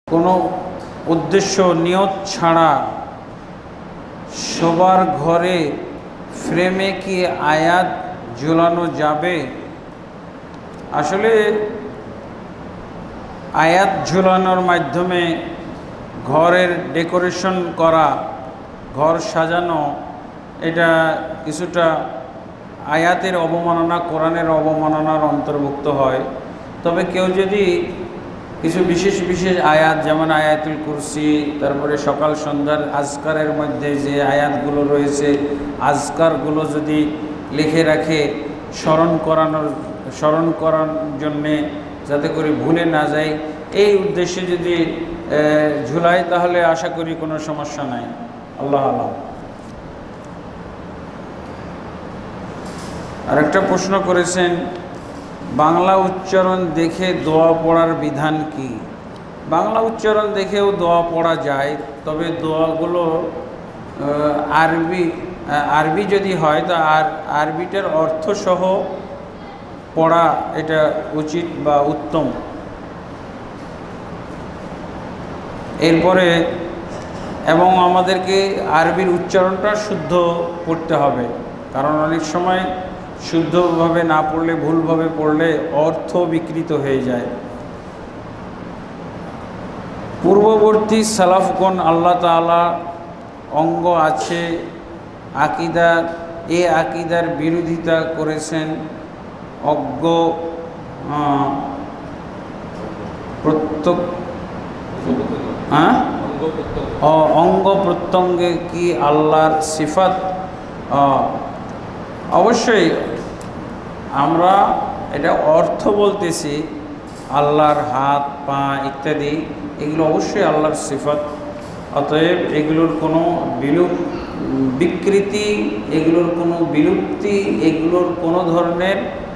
কোনো উদ্দেশ্য নিয়ত ছাড়া সবার ঘরে ফ্রেমে কি আয়াত ঝুলানো যাবে? আসলে আয়াত ঝুলানোর মাধ্যমে ঘরের ডেকোরেশন করা, ঘর সাজানো, এটা কিছুটা আয়াতের অবমাননা, কোরআনের অবমাননার অন্তর্ভুক্ত হয়। তবে কেউ যদি কিছু বিশেষ বিশেষ আয়াত, যেমন আয়াতুল কুরসি, তারপরে সকাল সন্ধ্যার আজকারের মধ্যে যে আয়াতগুলো রয়েছে, আজকারগুলো যদি লিখে রাখে স্মরণ করার জন্যে, যাতে করে ভুলে না যায়, এই উদ্দেশ্যে যদি ঝুলাই, তাহলে আশা করি কোনো সমস্যা নাই। আল্লাহ আল্লাহ। আরেকটা প্রশ্ন করেছেন, বাংলা উচ্চারণ দেখে দোয়া পড়ার বিধান কি? বাংলা উচ্চারণ দেখেও দোয়া পড়া যায়, তবে দোয়াগুলো আরবি যদি হয় তো আরবিটার অর্থসহ পড়া এটা উচিত বা উত্তম। এরপরে এবং আমাদেরকে আরবির উচ্চারণটা শুদ্ধ পড়তে হবে, কারণ অনেক সময় শুদ্ধভাবে না পড়লে, ভুলভাবে পড়লে অর্থ বিকৃত হয়ে যায়। পূর্ববর্তী সালাফগণ আল্লাহ তাআলা অঙ্গ আছে আকীদার, এ আকীদার বিরোধিতা করেছেন। অঙ্গ প্রত্যঙ্গে কি আল্লাহর সিফাত? অবশ্যই আমরা এটা অর্থ বলতেছি, আল্লাহর হাত, পা ইত্যাদি, এগুলো অবশ্যই আল্লাহর সিফাত। অতএব এগুলোর কোনো বিকৃতি, এগুলোর কোনো বিলুপ্তি, এগুলোর কোনো ধরনের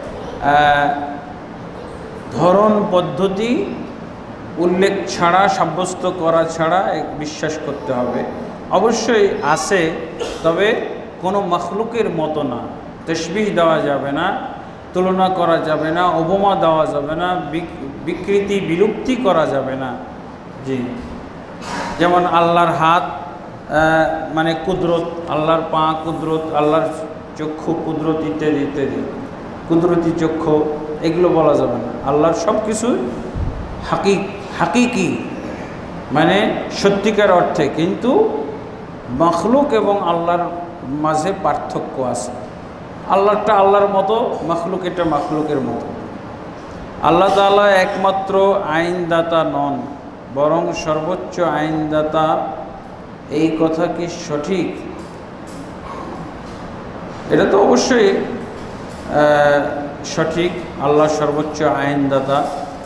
ধরন পদ্ধতি উল্লেখ ছাড়া, সাব্যস্ত করা ছাড়া বিশ্বাস করতে হবে। অবশ্যই আছে, তবে কোনো মখলুকের মতো না। তাশবিহ দেওয়া যাবে না, তুলনা করা যাবে না, উপমা দেওয়া যাবে না, বিকৃতি বিলুপ্তি করা যাবে না। জি, যেমন আল্লাহর হাত মানে কুদরত, আল্লাহর পা কুদরত, আল্লাহর চক্ষু কুদরত ইত্যাদি ইত্যাদি, কুদরতি চক্ষু, এগুলো বলা যাবে না। আল্লাহর সব কিছু হাকিকি মানে সত্যিকার অর্থে, কিন্তু মখলুক এবং আল্লাহর মাঝে পার্থক্য আছে। আল্লাহটা আল্লাহর মতো, মখলুক এটা মখলুকের মতো। আল্লাহ তাআলা একমাত্র আইনদাতা নন, বরং সর্বোচ্চ আইনদাতা। এই কথা কি সঠিক? এটা তো অবশ্যই সঠিক, আল্লাহ সর্বোচ্চ আইনদাতা।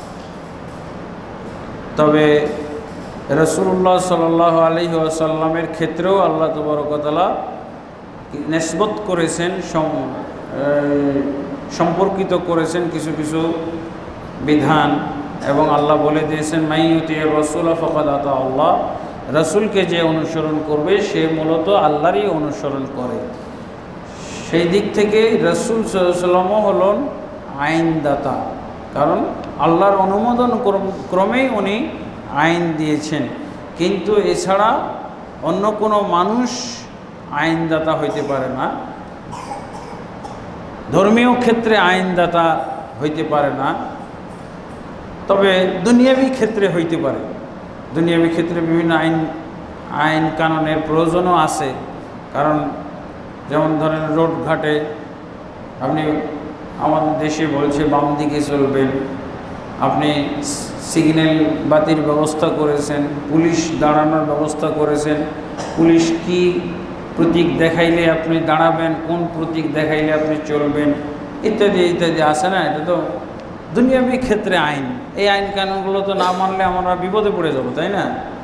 তবে রাসূলুল্লাহ সাল্লাল্লাহু আলাইহি ওয়াসাল্লামের ক্ষেত্রেও আল্লাহ তাবারক ওয়া তাআলা নিসবত করেছেন, সম্পর্কিত করেছেন কিছু কিছু বিধান, এবং আল্লাহ বলে দিয়েছেন, মাইয়ুতির রাসূল ফাকাদ আতা আল্লাহ, রাসূলকে যে অনুসরণ করবে সে মূলত আল্লাহরই অনুসরণ করে। সেই দিক থেকে রাসূল সাল্লাল্লাহু আলাইহি ওয়াসাল্লামও হলেন আইনদাতা, কারণ আল্লাহর অনুমোদন ক্রমেই উনি আইন দিয়েছেন। কিন্তু এছাড়া অন্য কোনো মানুষ আইনদাতা হইতে পারে না, ধর্মীয় ক্ষেত্রে আইনদাতা হইতে পারে না। তবে দুনিয়াবী ক্ষেত্রে হইতে পারে। দুনিয়াবী ক্ষেত্রে বিভিন্ন আইন কানুনের প্রয়োজনও আছে, কারণ যেমন ধরেন রোড ঘাটে আপনি, আমাদের দেশে বলছে বাম দিকে চলবেন, আপনি সিগন্যাল বাতির ব্যবস্থা করেছেন, পুলিশ দাঁড়ানোর ব্যবস্থা করেছেন, পুলিশ কি প্রতীক দেখাইলে আপনি দাঁড়াবেন, কোন প্রতীক দেখাইলে আপনি চলবেন, ইত্যাদি ইত্যাদি আছে না। এটা তো দুনিয়াবী ক্ষেত্রে আইন। এই আইন কানুনগুলো তো না মানলে আমরা বিপদে পড়ে যাব, তাই না?